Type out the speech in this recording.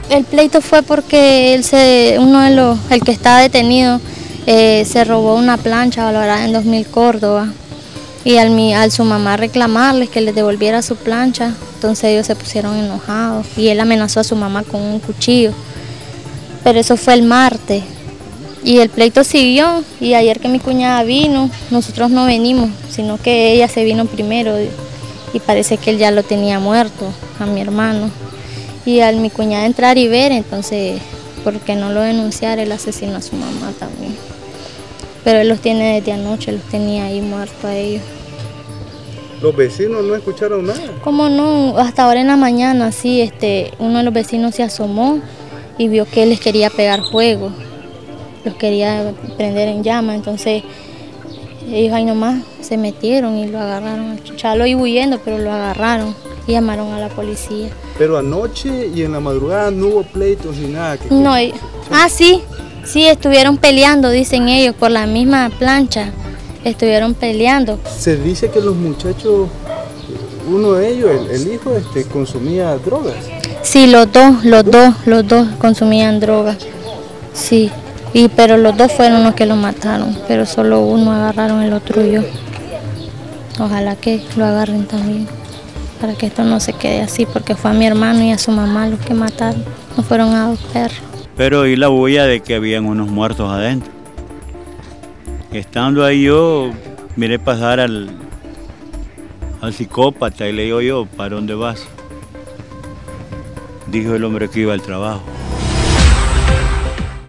El pleito fue porque el que estaba detenido se robó una plancha valorada en 2.000 Córdoba y al su mamá reclamarles que les devolviera su plancha, entonces ellos se pusieron enojados y él amenazó a su mamá con un cuchillo. Pero eso fue el martes y el pleito siguió y ayer que mi cuñada vino, nosotros no venimos, sino que ella se vino primero y parece que él ya lo tenía muerto, a mi hermano. Y al mi cuñada entrar y ver, entonces, ¿por qué no lo denunciar? Él asesinó a su mamá también. Pero él los tiene desde anoche, los tenía ahí muertos a ellos. ¿Los vecinos no escucharon nada? ¿Cómo no? Hasta ahora en la mañana, sí, uno de los vecinos se asomó y vio que él les quería pegar fuego, los quería prender en llama, entonces ellos ahí nomás se metieron y lo agarraron. Chalo iba huyendo, pero lo agarraron y llamaron a la policía. Pero anoche y en la madrugada no hubo pleitos ni nada. No, sí, estuvieron peleando, dicen ellos, por la misma plancha, estuvieron peleando. Se dice que los muchachos, uno de ellos, el hijo, consumía drogas. Sí, los dos consumían drogas, sí, pero los dos fueron los que lo mataron, pero solo uno agarraron, el otro huyó. Ojalá que lo agarren también, para que esto no se quede así, porque fue a mi hermano y a su mamá los que mataron, no fueron a 2 perros. Pero oí la bulla de que habían unos muertos adentro. Estando ahí yo, miré pasar al psicópata y le digo yo, ¿para dónde vas? Dijo el hombre que iba al trabajo.